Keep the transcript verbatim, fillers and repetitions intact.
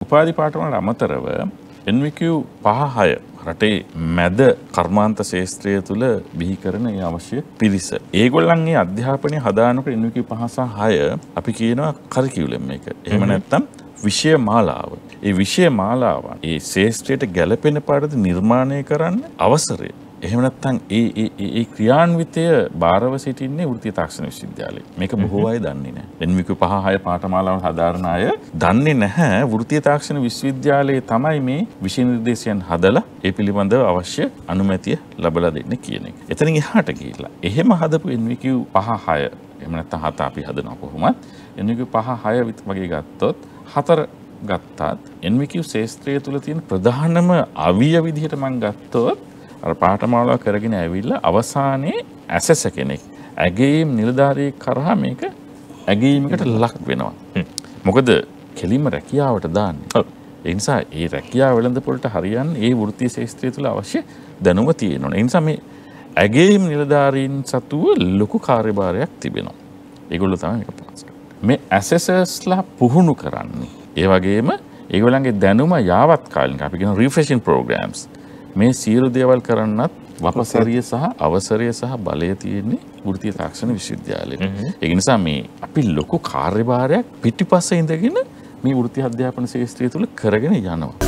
උපාධි පාඨවලට අමතරව N V Q පහ හය රටේ මැද කර්මාන්ත ශාස්ත්‍රය තුල බිහි කරන ඒ අවශ්‍ය පිරිස. ඒගොල්ලන්ගේ අධ්‍යාපනය හදානකොට N V Q පහ සහ හය අපි කියනවා කරිකියුලම් එක. එහෙම නැත්නම් විෂය මාලාව. ඒ විෂය මාලාව ඒ ශාස්ත්‍රයට ගැළපෙන පාඩද නිර්මාණය කරන්න අවසරය. එහෙම නැත්නම් ඒ ඒ ඒ ක්‍රියාන්විතය බාරව සිටින්නේ වෘත්තීය තාක්ෂණ විශ්වවිද්‍යාලය. මේක බොහෝ අය දන්නේ නැහැ. N V Q පහ හය පාඨමාලාව හදාරන අය දන්නේ නැහැ වෘත්තීය තාක්ෂණ විශ්වවිද්‍යාලයේ තමයි මේ විෂය නිර්දේශයන් හදලා ඒ පිළිබඳව අවශ්‍ය අනුමැතිය ලැබලා දෙන්නේ කියන එක. එතනින් එහාට ගිහිල්ලා එහෙම හදපු N V Q පහ හය එහෙම නැත්නම් හත අපි හදනවා කොහොමත් N V Q පහ හය වගේ ගත්තොත් හතර ගත්තත් N V Q ශාස්ත්‍රය තුල තියෙන ප්‍රධානම අවිය විදිහට මම ගත්තොත් අර පාඨමාලාව කරගෙන ඇවිල්ලා අවසානයේ ඇසෙස කෙනෙක් ඇගීම් නිලධාරියෙක් කරා මේක ඇගීමකට ලක් වෙනවා. මොකද කෙලින්ම රැකියාවට දාන්නේ. ඒ නිසා ඒ රැකියාව වෙළඳපොළට හරියන්නේ ඒ වෘත්තීය ශාස්ත්‍රය තුළ අවශ්‍ය දැනුම තියෙනවා. ඒ නිසා මේ ඇගීම් නිලධාරීන් සතුව ලොකු කාර්යභාරයක් තිබෙනවා. ඒගොල්ලෝ තමයි මේක පාස් කරන්නේ. මේ ඇසෙසර්ස්ලා පුහුණු කරන්නේ. ඒ වගේම ඒගොල්ලන්ගේ දැනුම යාවත් කාලික අපි කියන රිෆ්‍රෙෂින් ප්‍රෝග්‍රෑම්ස් මේ සියලු දේවල් කරන්නත් වපසරිය සහ අවසරය සහ බලය තියෙන්නේ වෘත්තීය තාක්ෂණ විශ්වවිද්‍යාලයේ. ඒ නිසා මේ අපි ලොකු කාර්යභාරයක් පිටිපස්සේ ඉඳගෙන මේ වෘත්තීය අධ්‍යාපන ශාස්ත්‍රය තුල කරගෙන යනවා.